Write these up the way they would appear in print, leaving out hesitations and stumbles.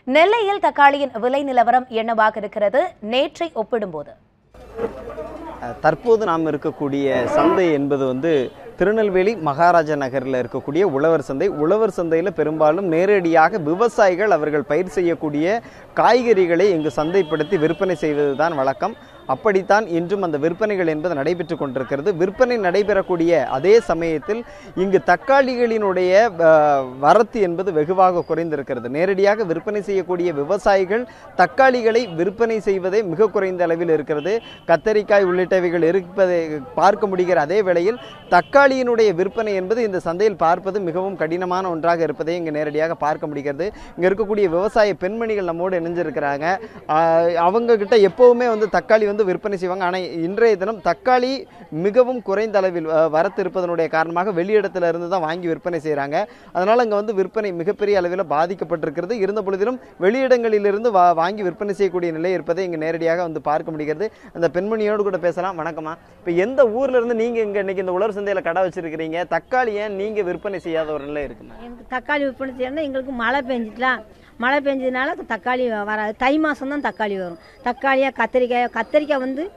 நெல்லையில் தக்காளியின் விலை நிலவரம் என்னவாக இருக்கிறது நேற்றை ஒப்பிடும்போது? தற்போது நாம் இருக்கக்கூடிய சந்தை என்பது திருநெல்வேலி மகாராஜா நகரில் இருக்கக்கூடிய உழவர் சந்தை. உழவர் சந்தையில் பெரும்பாலும் நேரடியாக விவசாயிகள் அவர்கள் பயிர் செய்யக்கூடிய காய்கறிகளை இங்கு சந்தைப்படுத்தி விற்பனை செய்வதுதான் வழக்கம். அப்படித்தான் இன்றும் அந்த விற்பனைகள் என்பது நடைபெற்று கொண்டிருக்கிறது. விற்பனை நடைபெறக்கூடிய அதே சமயத்தில் இங்கு தக்காளிகளினுடைய வரத்து என்பது வெகுவாக குறைந்திருக்கிறது. நேரடியாக விற்பனை செய்யக்கூடிய விவசாயிகள் தக்காளிகளை விற்பனை செய்வதே மிக குறைந்த அளவில் இருக்கிறது. கத்தரிக்காய் உள்ளிட்டவைகள் இருப்பதை பார்க்க முடிகிற அதே வேளையில் தக்காளியினுடைய விற்பனை என்பது இந்த சந்தையில் பார்ப்பது மிகவும் கடினமான ஒன்றாக இருப்பதை இங்கு நேரடியாக பார்க்க முடிகிறது. இங்கே இருக்கக்கூடிய விவசாய பெண்மணிகள் நம்மோடு இணைஞ்சிருக்கிறாங்க. அவங்க கிட்ட எப்பவுமே தக்காளி விற்பனை செய்வாங்க. ஆனால் இன்றைய தினம் தக்காளி மிகவும் குறைந்த அளவில் வரத்து இருப்பதனுடைய காரணமாக வெளியிடத்துல இருந்து தான் வாங்கி விற்பனை செய்கிறாங்க. அதனால் அங்கே விற்பனை மிகப்பெரிய அளவில் பாதிக்கப்பட்டிருக்கிறது. இருந்த பொழுதிலும் வெளியிடங்களிலிருந்து வாங்கி விற்பனை செய்யக்கூடிய நிலை இருப்பதை இங்கே நேரடியாக பார்க்க முடிகிறது. அந்த பெண்மணியோடு கூட பேசலாம். வணக்கம்மா, இப்போ எந்த ஊர்ல இருந்து நீங்க இங்கே இன்னைக்கு இந்த உலர் சந்தையில் கடை வச்சிருக்கிறீங்க? தக்காளி ஏன் நீங்க விற்பனை செய்யாத ஒரு நிலை இருக்குமா? எங்களுக்கு தக்காளி விற்பனை செய்யணும். எங்களுக்கு மழை பெஞ்சிட்டலாம். மழை பெஞ்சதுனால தக்காளி வராது. தை மாதம் தான் தக்காளி வரும். தக்காளியாக கத்திரிக்காய்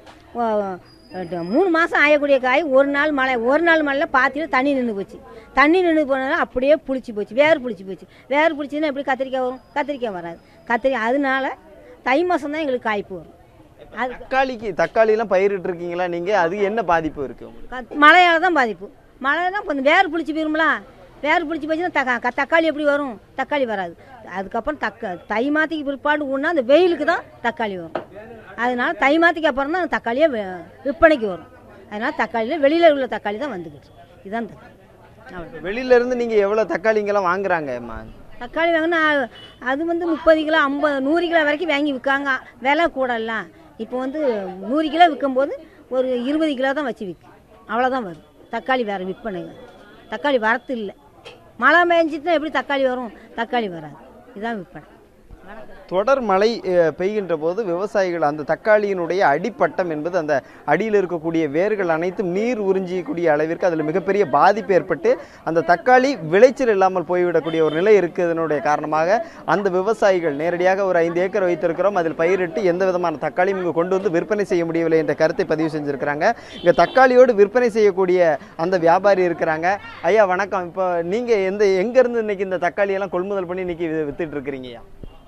3 மாதம் ஆயக்கூடிய காய். ஒரு நாள் மழையில் பாத்தியில் தண்ணி நின்று போச்சு. தண்ணி நின்று போனால அப்படியே புளிச்சு போச்சு. வேறு புளிச்சு போச்சு. வேறு புளிச்சுன்னா எப்படி கத்திரிக்காய் வரும்? கத்திரிக்காய் வராது. அதனால தை மாதம் தான் எங்களுக்கு காய்ப்பு வரும். தக்காளிலாம் பயிரிட்டு இருக்கீங்களா நீங்க? அது என்ன பாதிப்பு இருக்கு? மழையால தான் பாதிப்பு. மழை தான் கொஞ்சம் வேறு புளிச்சு போயிருங்களா? வேறு பிடிச்சி போச்சுன்னா தக்காளி எப்படி வரும்? தக்காளி வராது. அதுக்கப்புறம் தை மாதத்துக்கு பிற்பாடு ஒன்றா அந்த வெயிலுக்கு தான் தக்காளி வரும். அதனால தை மாதத்துக்கு அப்புறம் தான் தக்காளியே விற்பனைக்கு வரும். அதனால தக்காளியில் வெளியில் உள்ள தக்காளி தான் வந்துக்கிட்டு. இதுதான் தக்காளி. வெளியில இருந்து நீங்கள் எவ்வளோ தக்காளிங்கெல்லாம் வாங்குறாங்க? தக்காளி வாங்கினா அது 30 கிலோ 50 100 கிலோ வரைக்கும் வாங்கி விற்காங்க. விலை கூடலாம். இப்போ 100 கிலோ விற்கும்போது ஒரு 20 கிலோ தான் வச்சு விற்கும். அவ்வளோதான் வரும் தக்காளி. வேறு விற்பனைங்க தக்காளி வரத்து இல்லை. மழை பெஞ்சிட்டு எப்படி தக்காளி வரும்? தக்காளி வராது. இதுதான் விற்பனை. தொடர் மழை பெய்கின்ற போது விவசாயிகள் அந்த தக்காளியினுடைய அடிப்பட்டம் என்பது அந்த அடியில் இருக்கக்கூடிய வேர்கள் அனைத்தும் நீர் உறிஞ்சிக்கூடிய அளவிற்கு அதில் மிகப்பெரிய பாதிப்பு ஏற்பட்டு அந்த தக்காளி விளைச்சல் இல்லாமல் போய்விடக்கூடிய ஒரு நிலை இருக்கிறதனுடைய காரணமாக அந்த விவசாயிகள் நேரடியாக ஒரு 5 ஏக்கர் வைத்திருக்கிறோம், அதில் பயிரிட்டு எந்த விதமான தக்காளியும் இங்கே கொண்டு விற்பனை செய்ய முடியவில்லை என்ற கருத்தை பதிவு செஞ்சுருக்கிறாங்க. இங்கே தக்காளியோடு விற்பனை செய்யக்கூடிய அந்த வியாபாரி இருக்கிறாங்க. ஐயா வணக்கம். இப்போ நீங்கள் எங்கேருந்து இன்னைக்கு இந்த தக்காளியெல்லாம் கொள்முதல் பண்ணி இன்னைக்கு வித்துட்டு இருக்கிறீங்கய்யா?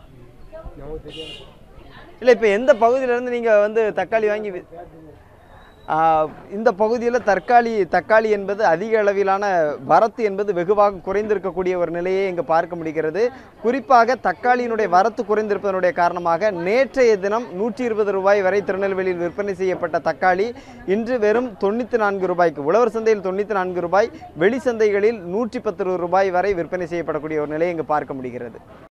இல்லை, இப்போ எந்த பகுதியிலேருந்து நீங்கள் தக்காளி வாங்கி இந்த பகுதியில் தக்காளி என்பது அதிக அளவிலான வரத்து என்பது வெகுவாக குறைந்திருக்கக்கூடிய ஒரு நிலையை இங்கே பார்க்க முடிகிறது. குறிப்பாக தக்காளியினுடைய வரத்து குறைந்திருப்பதனுடைய காரணமாக நேற்றைய தினம் 120 ரூபாய் வரை திருநெல்வேலியில் விற்பனை செய்யப்பட்ட தக்காளி இன்று வெறும் 94 ரூபாய்க்கு, உழவர் சந்தையில் 94 ரூபாய், வெளி சந்தைகளில் 110 ரூபாய் வரை விற்பனை செய்யப்படக்கூடிய ஒரு நிலையை இங்கே பார்க்க முடிகிறது.